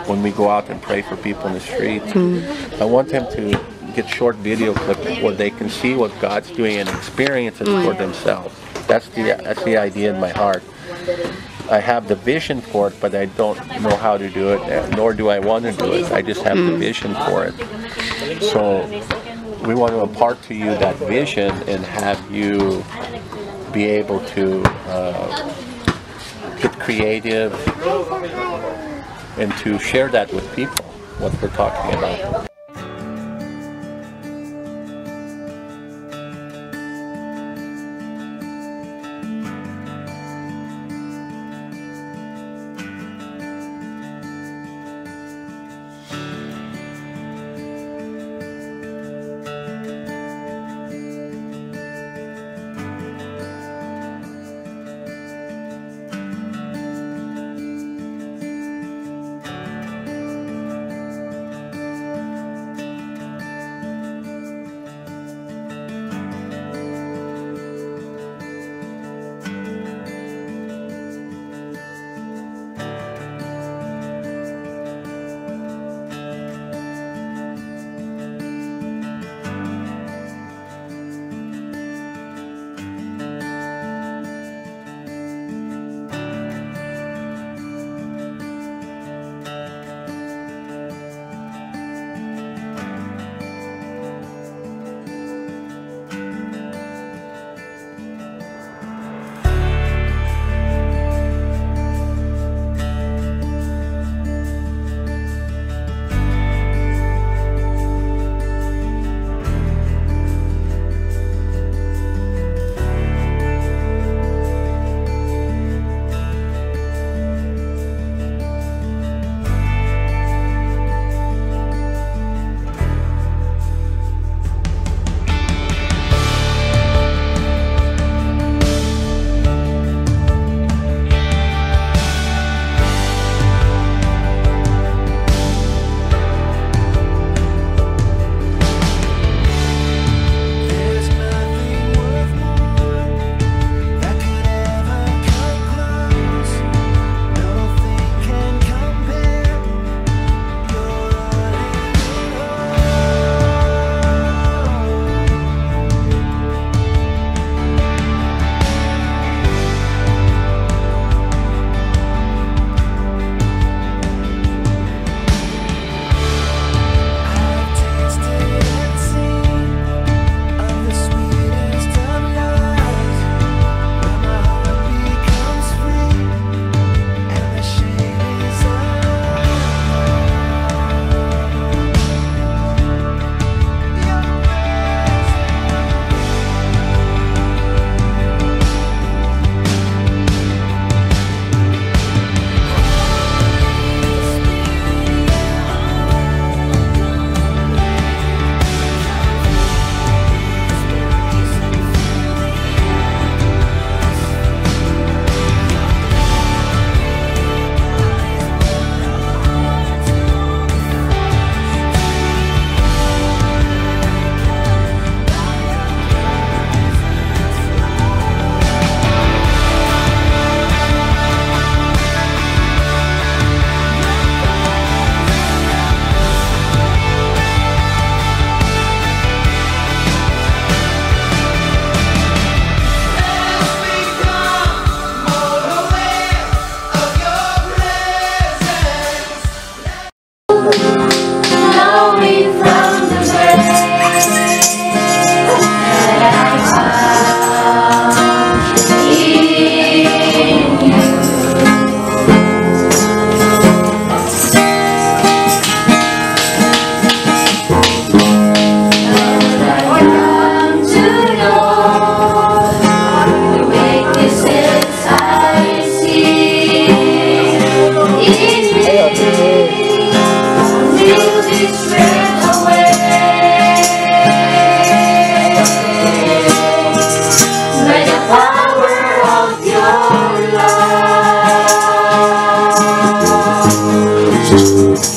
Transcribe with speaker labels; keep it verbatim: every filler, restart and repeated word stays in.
Speaker 1: when we go out and pray for people in the streets. Mm. I want them to get short video clips where they can see what God's doing and experience it mm. for themselves. That's the that's the idea in my heart. I have the vision for it, but I don't know how to do it, nor do I want to do it. I just have mm. the vision for it. So we want to impart to you that vision and have you be able to uh, get creative and to share that with people, what we're talking about.
Speaker 2: Thank you.